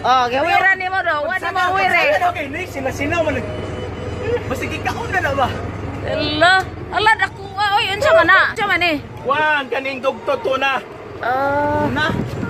Oh, gawiran ni mo do. Wala mo wire. Okay, ni sila man. Basta gikaon na ba? Ala dako. Oy, unsa man na? Unsa man ni? Wan kaning dugtod to na. Oh. Na.